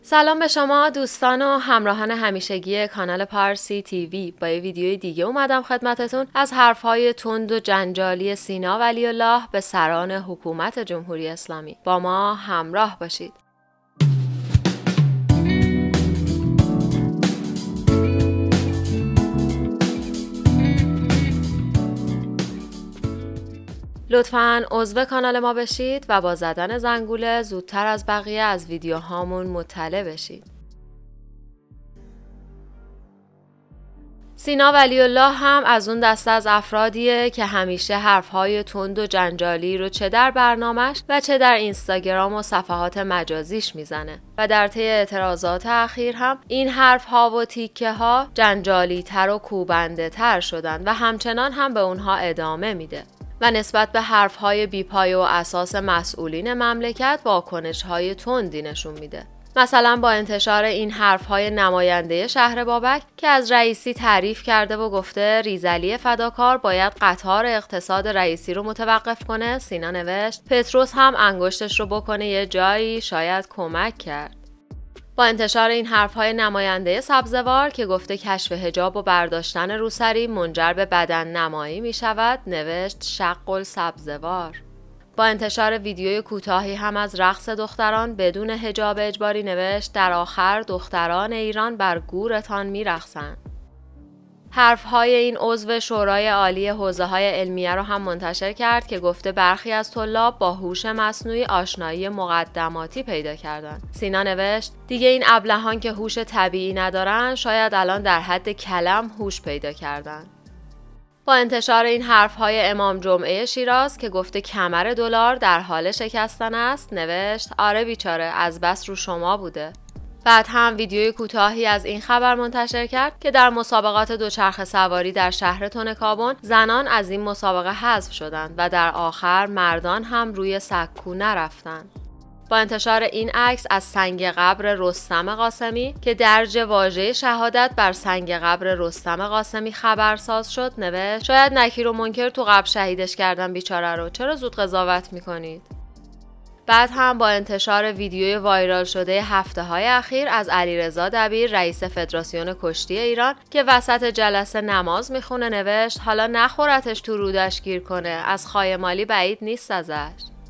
سلام به شما دوستان و همراهان همیشگی کانال پارسی تیوی. با یه ویدیوی دیگه اومدم خدمتتون از حرفهای تند و جنجالی سینا ولی الله به سران حکومت جمهوری اسلامی. با ما همراه باشید. لطفاً عضو کانال ما بشید و با زدن زنگوله زودتر از بقیه از ویدیوهامون مطلع بشید. سینا ولی الله هم از اون دسته از افرادیه که همیشه حرفهای تند و جنجالی رو چه در برنامه‌اش و چه در اینستاگرام و صفحات مجازیش میزنه و در طی اعتراضات اخیر هم این حرفها و تیکه ها جنجالی تر و کوبنده تر شدن و همچنان هم به اونها ادامه میده و نسبت به حرفهای بیپایه و اساس مسئولین مملکت واکنش‌های تندی نشون میده. مثلا با انتشار این حرفهای نماینده شهر بابک که از رئیسی تعریف کرده و گفته ریزلی فداکار باید قطار اقتصاد رئیسی رو متوقف کنه، سینا نوشت پتروس هم انگشتش رو بکنه یه جایی شاید کمک کرد. با انتشار این حرفهای نماینده سبزوار که گفته کشف حجاب و برداشتن روسری منجر به بدن نمایی می شود، نوشت شق السبزوار. با انتشار ویدیوی کوتاهی هم از رقص دختران بدون حجاب اجباری، نوشت در آخر دختران ایران بر گورتان می رقصند. حرفهای این عضو شورای عالی حوزه‌های علمیه رو هم منتشر کرد که گفته برخی از طلاب با هوش مصنوعی آشنایی مقدماتی پیدا کردن. سینا نوشت دیگه این ابلهان که هوش طبیعی ندارن شاید الان در حد کلم هوش پیدا کردن. با انتشار این حرفهای امام جمعه شیراز که گفته کمر دلار در حال شکستن است، نوشت آره بیچاره از بس رو شما بوده. بعد هم ویدیوی کوتاهی از این خبر منتشر کرد که در مسابقات دوچرخه سواری در شهر تونکابون زنان از این مسابقه حذف شدند و در آخر مردان هم روی سکو نرفتند. با انتشار این عکس از سنگ قبر رستم قاسمی که درج واژه شهادت بر سنگ قبر رستم قاسمی خبرساز شد، نوشت شاید نکیر و منکر تو قبر شهیدش کردن بیچاره رو، چرا زود قضاوت میکنید؟ بعد هم با انتشار ویدیوی وایرال شده هفته‌های اخیر از علیرضا دبیر رئیس فدراسیون کشتی ایران که وسط جلسه نماز میخونه، نوشت حالا نخورتش تو رودش گیر کنه، از خایمالی بعید نیست ازش.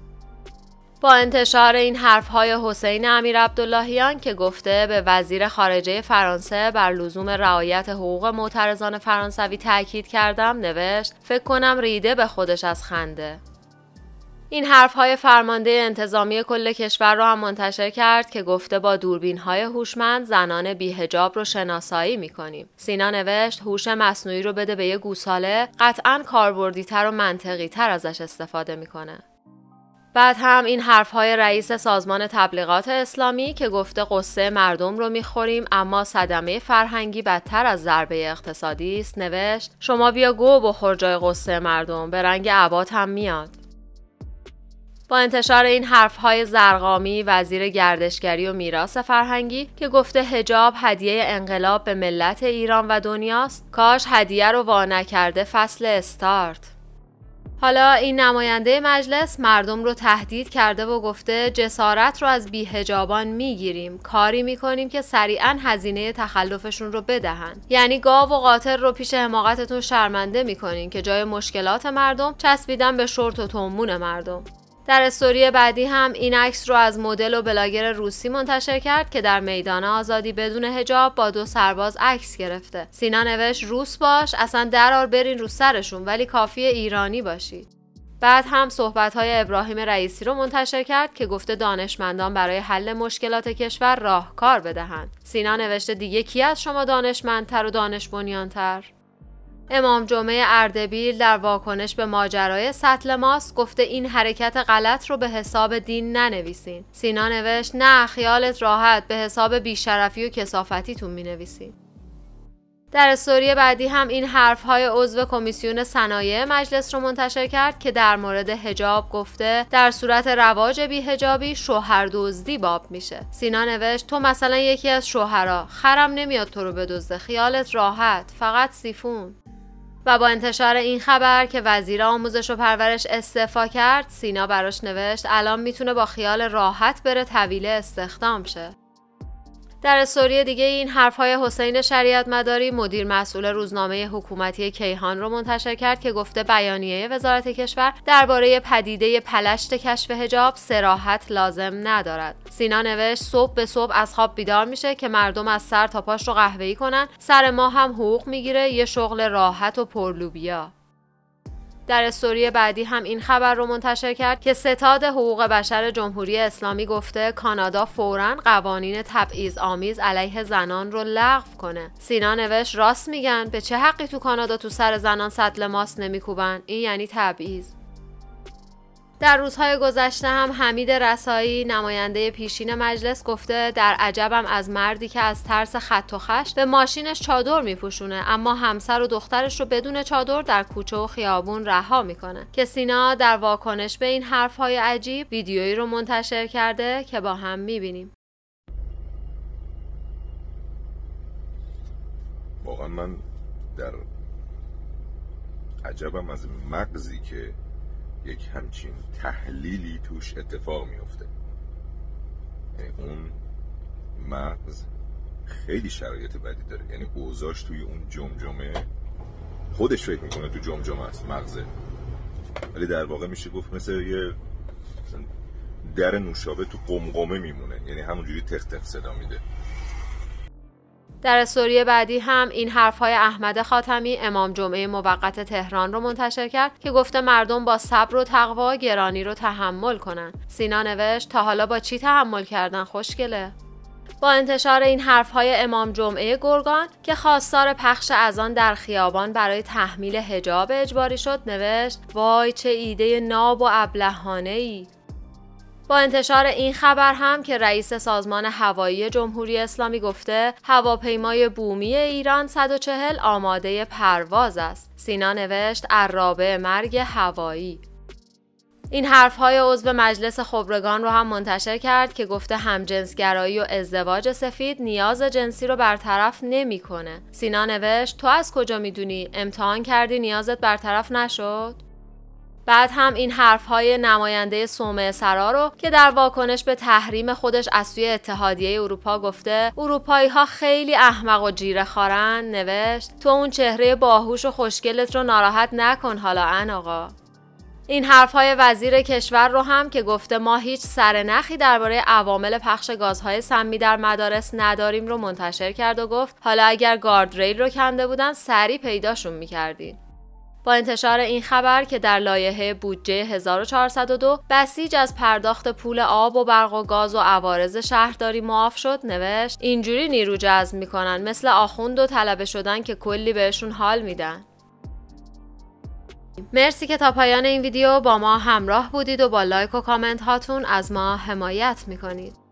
با انتشار این حرفهای حسین امیرعبداللهیان که گفته به وزیر خارجه فرانسه بر لزوم رعایت حقوق معترضان فرانسوی تاکید کردم، نوشت فکر کنم ریده به خودش از خنده. این حرفهای فرمانده انتظامی کل کشور رو هم منتشر کرد که گفته با دوربین‌های هوشمند زنان بی‌حجاب رو شناسایی می‌کنیم. سینا نوشت هوش مصنوعی رو بده به یه گوساله، قطعاً کاربردی‌تر و منطقی‌تر ازش استفاده می‌کنه. بعد هم این حرفهای رئیس سازمان تبلیغات اسلامی که گفته قصه مردم رو می‌خوریم اما صدمه فرهنگی بدتر از ضربه اقتصادی است، نوشت شما بیا گو بخور جای قصه مردم، به رنگ عبات هم میاد. با انتشار این حرفهای زرقامی وزیر گردشگری و میراث فرهنگی که گفته حجاب هدیه انقلاب به ملت ایران و دنیاست، کاش هدیه رو وا نکرده فصل استارت. حالا این نماینده مجلس مردم رو تهدید کرده و گفته جسارت رو از بی‌حجابان میگیریم، کاری میکنیم که سریعاً هزینه تخلفشون رو بدهن. یعنی گاو و قاطر رو پیش حماقتتون شرمنده میکنین که جای مشکلات مردم چسبیدن به شورت و تومون مردم. در استوری بعدی هم این عکس رو از مدل و بلاگر روسی منتشر کرد که در میدان آزادی بدون حجاب با 2 سرباز عکس گرفته. سینا نوشت روس باش، اصلا درار برین رو سرشون، ولی کافیه ایرانی باشید. بعد هم صحبت‌های ابراهیم رئیسی رو منتشر کرد که گفته دانشمندان برای حل مشکلات کشور راهکار بدهند. سینا نوشته دیگه کی از شما دانشمندتر و دانش بنیان‌تر؟ امام جمعه اردبیل در واکنش به ماجرای سطل ماست گفته این حرکت غلط رو به حساب دین ننویسین. سینا نوشت نه خیالت راحت، به حساب بیشرفی و کثافتیتون مینویسین. در استوری بعدی هم این حرفهای عضو کمیسیون صنایع مجلس رو منتشر کرد که در مورد حجاب گفته در صورت رواج بی‌حجابی شوهر دزدی باب میشه. سینا نوشت تو مثلا یکی از شوهرها، خرم نمیاد تو رو بدزده، خیالت راحت، فقط سیفون. و با انتشار این خبر که وزیر آموزش و پرورش استعفا کرد، سینا براش نوشت الان میتونه با خیال راحت بره طویله استخدام شه. در استوری دیگه این حرفهای حسین شریعت مداری مدیر مسئول روزنامه حکومتی کیهان رو منتشر کرد که گفته بیانیه وزارت کشور درباره پدیده پلشت کشف حجاب صراحت لازم ندارد. سینا نوشت صبح به صبح از خواب بیدار میشه که مردم از سر تا پاش رو قهوه‌ای کنن، سر ما هم حقوق میگیره، یه شغل راحت و پرلوبیا. در استوری بعدی هم این خبر رو منتشر کرد که ستاد حقوق بشر جمهوری اسلامی گفته کانادا فوراً قوانین تبعیض‌آمیز علیه زنان رو لغو کنه. سینا نوشت راست میگن، به چه حقی تو کانادا تو سر زنان سطل ماست نمیکوبن؟ این یعنی تبعیض. در روزهای گذشته هم حمید رسایی نماینده پیشین مجلس گفته در عجبم از مردی که از ترس خط و خش به ماشینش چادر میپوشونه اما همسر و دخترش رو بدون چادر در کوچه و خیابون رها میکنه. که سینا در واکنش به این حرفهای عجیب ویدیویی رو منتشر کرده که با هم میبینیم. واقعا من در عجبم از مغزی که یک همچین تحلیلی توش اتفاق میفته. اون مغز خیلی شرایط بدی داره، یعنی اوضاعش توی اون جمجمه خودش فکر میکنه تو جمجمه است مغزه، ولی در واقع میشه گفت مثل یه در نوشابه تو قمقمه میمونه، یعنی همونجوری تق تق صدا میده. در استوری بعدی هم این حرفهای احمد خاتمی امام جمعه موقت تهران رو منتشر کرد که گفته مردم با صبر و تقوا گرانی رو تحمل کنن. سینا نوشت تا حالا با چی تحمل کردن خوشگله؟ با انتشار این حرفهای امام جمعه گرگان که خواستار پخش اذان در خیابان برای تحمیل حجاب اجباری شد نوشت وای چه ایده ناب و ابلهانه‌ای. با انتشار این خبر هم که رئیس سازمان هوایی جمهوری اسلامی گفته هواپیمای بومی ایران 140 آماده پرواز است. سینا نوشت عرابه مرگ هوایی. این حرفهای عضو مجلس خبرگان رو هم منتشر کرد که گفته همجنسگرایی و ازدواج سفید نیاز جنسی رو برطرف نمی‌کنه. سینا نوشت تو از کجا میدونی؟ امتحان کردی نیازت برطرف نشد؟ بعد هم این حرفهای نماینده صومعه سرا رو که در واکنش به تحریم خودش از سوی اتحادیه اروپا گفته اروپایی‌ها خیلی احمق و جیره خارن نوشت تو اون چهره باهوش و خوشگلت رو ناراحت نکن حالا آقا. این حرفهای وزیر کشور رو هم که گفته ما هیچ سرنخی درباره عوامل پخش گازهای سمی در مدارس نداریم رو منتشر کرد و گفت حالا اگر گاردریل رو کنده بودن سریع پیداشون می‌کردین. با انتشار این خبر که در لایحه بودجه 1402 بسیج از پرداخت پول آب و برق و گاز و عوارض شهرداری معاف شد نوشت اینجوری نیرو جذب میکنن مثل آخوند و طلبه شدن که کلی بهشون حال میدن. مرسی که تا پایان این ویدیو با ما همراه بودید و با لایک و کامنت هاتون از ما حمایت میکنید.